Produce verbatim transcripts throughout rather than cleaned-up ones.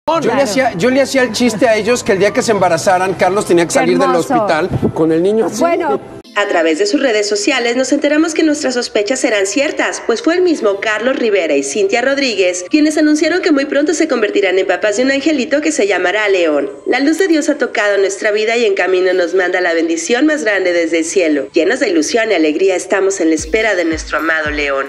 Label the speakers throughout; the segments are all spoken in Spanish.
Speaker 1: Yo,
Speaker 2: claro.
Speaker 1: le hacía, yo le hacía el chiste a ellos que el día que se embarazaran, Carlos tenía que
Speaker 2: Qué
Speaker 1: salir del
Speaker 2: hermoso.
Speaker 1: hospital con el niño así.
Speaker 2: Bueno.
Speaker 3: A través de sus redes sociales nos enteramos que nuestras sospechas eran ciertas, pues fue el mismo Carlos Rivera y Cintia Rodríguez quienes anunciaron que muy pronto se convertirán en papás de un angelito que se llamará León. La luz de Dios ha tocado nuestra vida y en camino nos manda la bendición más grande desde el cielo. Llenos de ilusión y alegría estamos en la espera de nuestro amado León.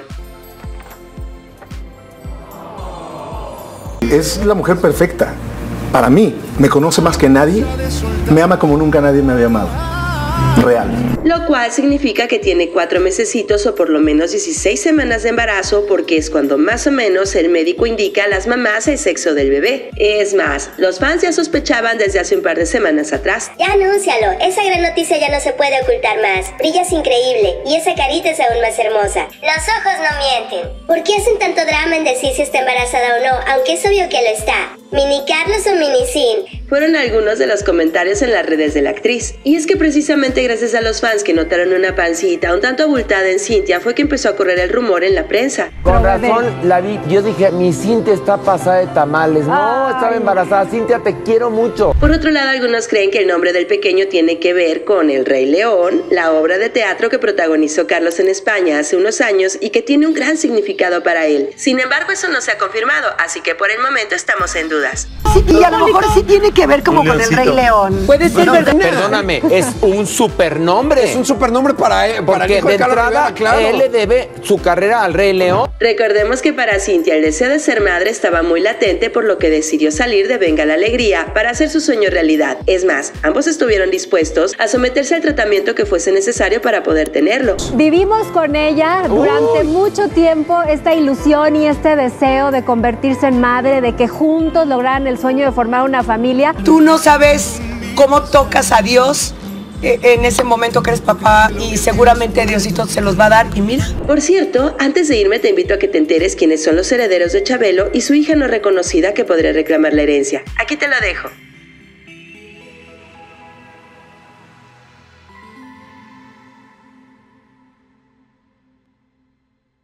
Speaker 4: Es la mujer perfecta. Para mí, me conoce más que nadie, me ama como nunca nadie me había amado. Real.
Speaker 3: Lo cual significa que tiene cuatro mesecitos o por lo menos dieciséis semanas de embarazo, porque es cuando más o menos el médico indica a las mamás el sexo del bebé. Es más, los fans ya sospechaban desde hace un par de semanas atrás.
Speaker 5: Ya anúncialo, esa gran noticia ya no se puede ocultar más. Brillas increíble y esa carita es aún más hermosa. Los ojos no mienten. ¿Por qué hacen tanto drama en decir si está embarazada o no, aunque es obvio que lo está? ¿Mini Carlos o Mini Sin?
Speaker 3: Fueron algunos de los comentarios en las redes de la actriz. Y es que precisamente gracias a los fans que notaron una pancita un tanto abultada en Cintia fue que empezó a correr el rumor en la prensa.
Speaker 6: Con razón la vi, yo dije, mi Cintia está pasada de tamales. No,
Speaker 2: Ay.
Speaker 6: estaba embarazada. Cintia, te quiero mucho.
Speaker 3: Por otro lado, algunos creen que el nombre del pequeño tiene que ver con El Rey León, la obra de teatro que protagonizó Carlos en España hace unos años y que tiene un gran significado para él. Sin embargo, eso no se ha confirmado, así que por el momento estamos en dudas.
Speaker 7: Sí, y a lo mejor sí tiene que ver como con el Rey León.
Speaker 2: Puede ser
Speaker 6: Bueno,
Speaker 2: verdad.
Speaker 6: perdóname, es un supernombre.
Speaker 1: Es un supernombre para él, para el
Speaker 6: Porque
Speaker 1: hijo
Speaker 6: de
Speaker 1: de Carlos
Speaker 6: entrada,
Speaker 1: Rivera, claro.
Speaker 6: él le debe su carrera al Rey León.
Speaker 3: Recordemos que para Cintia el deseo de ser madre estaba muy latente, por lo que decidió salir de Venga la Alegría para hacer su sueño realidad. Es más, ambos estuvieron dispuestos a someterse al tratamiento que fuese necesario para poder tenerlo.
Speaker 2: Vivimos con ella durante mucho tiempo esta ilusión y este deseo de convertirse en madre, de que juntos lograran el sueño de formar una familia.
Speaker 7: Tú no sabes cómo tocas a Dios eh, en ese momento que eres papá y seguramente Diosito se los va a dar y mira.
Speaker 3: Por cierto, antes de irme te invito a que te enteres quiénes son los herederos de Chabelo y su hija no reconocida que podría reclamar la herencia. Aquí te lo dejo.